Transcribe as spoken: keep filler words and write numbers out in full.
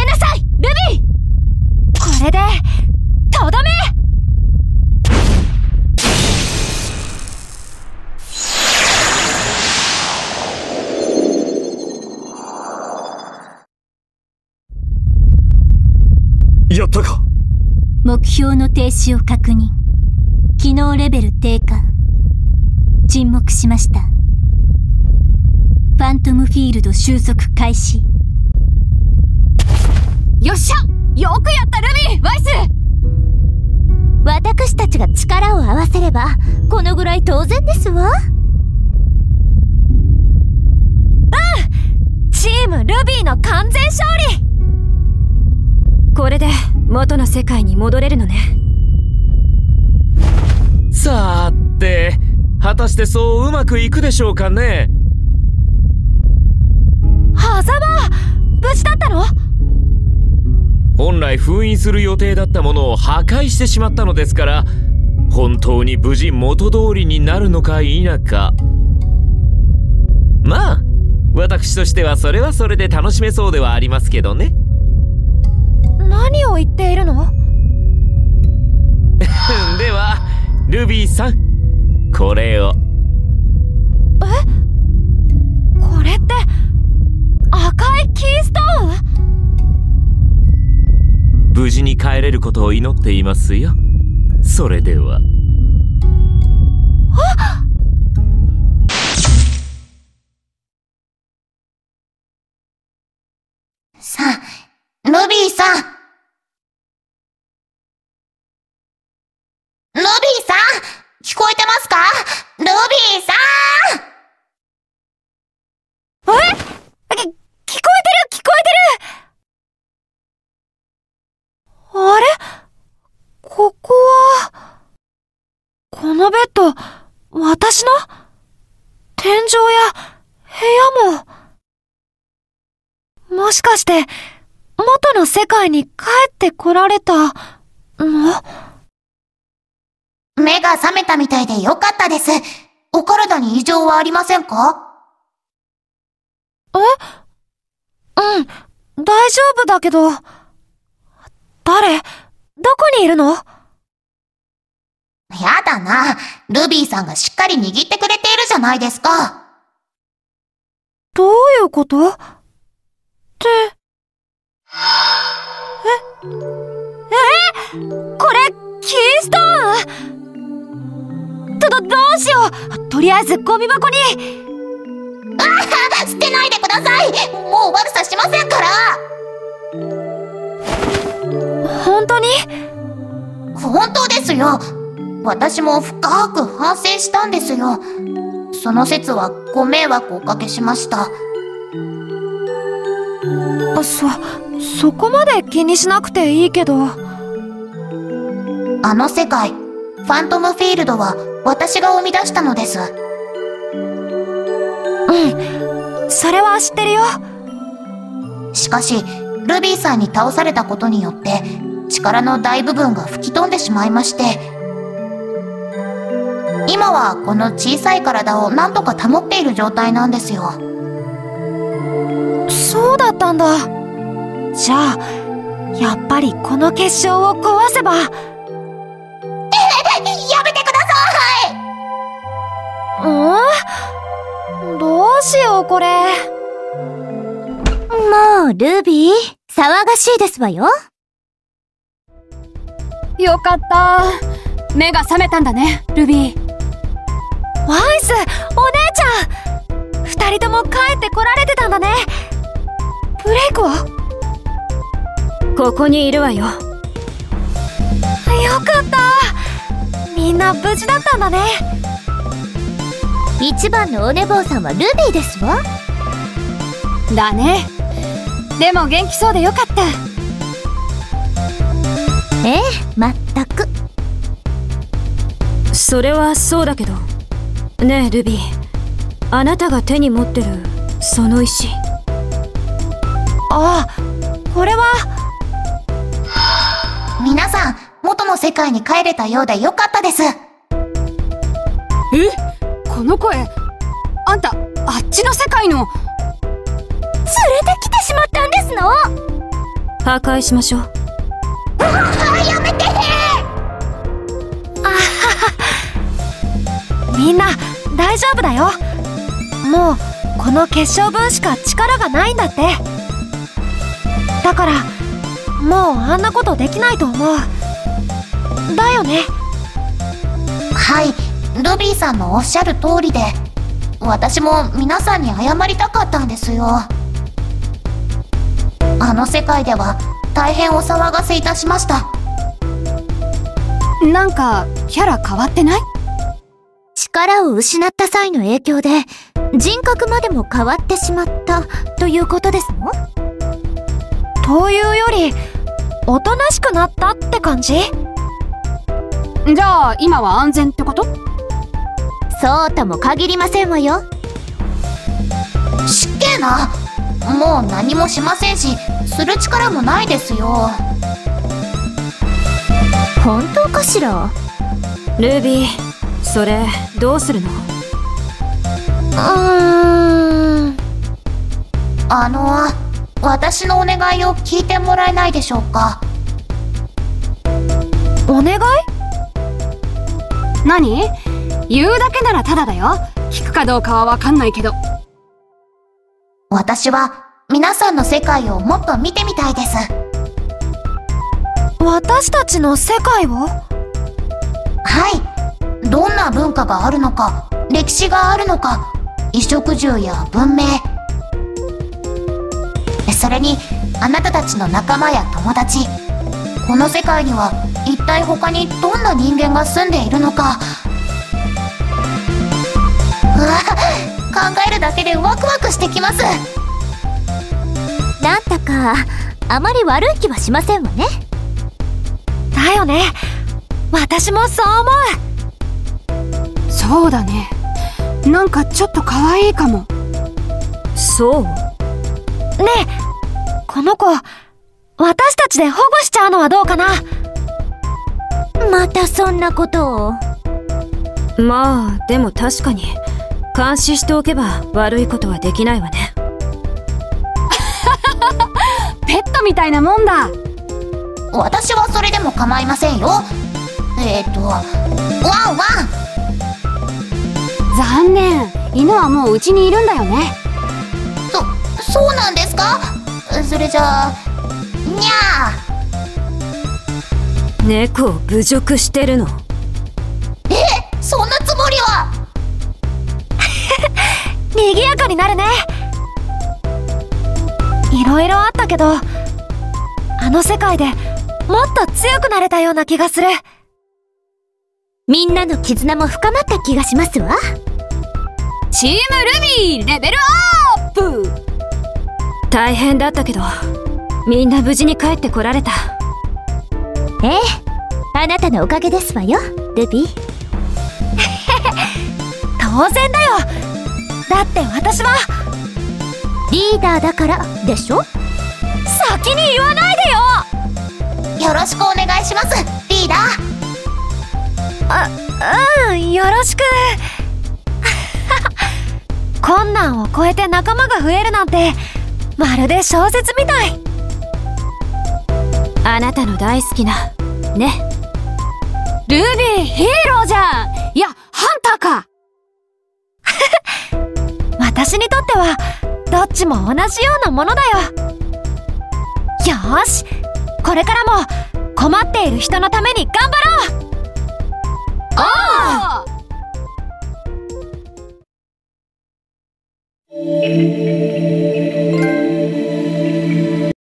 なさいルビー。これでとどめ。 やったか。 目標の停止を確認。機能レベル低下。沈黙しました。ファントムフィールド収束開始。 よっしゃ、よくやったルビー、ワイス。 私たちが力を合わせればこのぐらい当然ですわ。 うん、チームルビーの完全勝利。これで元の世界に戻れるのね。 さーて、果たしてそううまくいくでしょうかね。 狭間、無事だったの？ 本来封印する予定だったものを破壊してしまったのですから、本当に無事元通りになるのか否か。まあ私としてはそれはそれで楽しめそうではありますけどね。 何を言っているの？ ではルビーさん、これを。 え？これって赤いキーストーン？ 無事に帰れることを祈っていますよ。それでは。 あっ！ さあ、ルビーさん。ルビーさん、聞こえてますか？ルビーさん。え？き、聞こえてる、聞こえてる。あれ？ここは、このベッド、私の？天井や部屋も。もしかして、元の世界に帰ってこられたの？ 目が覚めたみたいでよかったです。お体に異常はありませんか？ え？うん、大丈夫だけど。誰？どこにいるの？ やだな。ルビーさんがしっかり握ってくれているじゃないですか。 どういうこと？って。え？え？これ、キーストーン？ど、ど、どうしよう。とりあえずゴミ箱に。 ああ、捨てないでください。もう悪さしませんから。 本当に？ 本当ですよ。私も深く反省したんですよ。その説はご迷惑をおかけしました。 そ、そこまで気にしなくていいけど。 あの世界、ファントムフィールドは私が生み出したのです。 うん、それは知ってるよ。 しかし、ルビーさんに倒されたことによって、力の大部分が吹き飛んでしまいまして、今はこの小さい体を何とか保っている状態なんですよ。 そうだったんだ。じゃあ、やっぱりこの結晶を壊せば。え、やめてください。うん？どうしようこれ。 もうルビー、騒がしいですわよ。 よかった。目が覚めたんだね、ルビー。ワイス、お姉ちゃん、二人とも帰ってこられてたんだね。ブレイクは？ここにいるわよ。よかった。みんな無事だったんだね。 一番のお寝坊さんはルビーですわ。 だね。でも元気そうでよかった。 ええ、まったく。 それはそうだけどねえルビー、あなたが手に持ってるその石。ああ、これは。 皆さん、元の世界に帰れたようでよかったです。え？ この声、あんたあっちの世界の。 連れてきてしまったんですの？ 破壊しましょう。 あやめて。 あはは。みんな大丈夫だよ。もうこの結晶分しか力がないんだって。だからもうあんなことできないと思う。だよね。 はい、ルビーさんのおっしゃる通りで、私も皆さんに謝りたかったんですよ。あの世界では大変お騒がせいたしました。 なんかキャラ変わってない？ 力を失った際の影響で人格までも変わってしまったということですの？ というよりおとなしくなったって感じ？ じゃあ今は安全ってこと？ そうとも限りませんわよ。 しっけえな。もう何もしませんし、する力もないですよ。 本当かしら？ ルビー、それどうするの？ うーん。 あの私のお願いを聞いてもらえないでしょうか。 お願い？ 何？言うだけならタダだよ。聞くかどうかはわかんないけど。 私は皆さんの世界をもっと見てみたいです。 私たちの世界を？ はい。どんな文化があるのか、歴史があるのか、衣食住や文明、それにあなたたちの仲間や友達、この世界には一体他にどんな人間が住んでいるのか。うわ、考えるだけでワクワクしてきます。 なんだかあまり悪い気はしませんわね。 だよね。私もそう思う。そうだね。なんかちょっと可愛いかも。そう？ねえ、この子私たちで保護しちゃうのはどうかな？ またそんなことを。 まあでも確かに監視しておけば悪いことはできないわね。ペットみたいなもんだ。 私はそれでも構いませんよ。えっとワンワン。 残念、犬はもううちにいるんだよね。 そそうなんですか？それじゃあにゃー。猫を侮辱してるの？ え、そんなつもりは。 賑やかになるね。いろいろあったけど、あの世界でもっと強くなれたような気がする。 みんなの絆も深まった気がしますわ。 チームルビーレベルアップ。大変だったけどみんな無事に帰ってこられた。 ええ、あなたのおかげですわよ、ルビー。 当然だよ。だって私はリーダーだからでしょ。 先に言わないでよ。 よろしくお願いします、リーダー。 あ、うん、よろしく。困難を越えて仲間が増えるなんてまるで小説みたい。 あなたの大好きなね。ルビーヒーローじゃん。いや、ハンターか。 私にとってはどっちも同じようなものだよ。よーし、これからも困っている人のために頑張ろう。 ああ。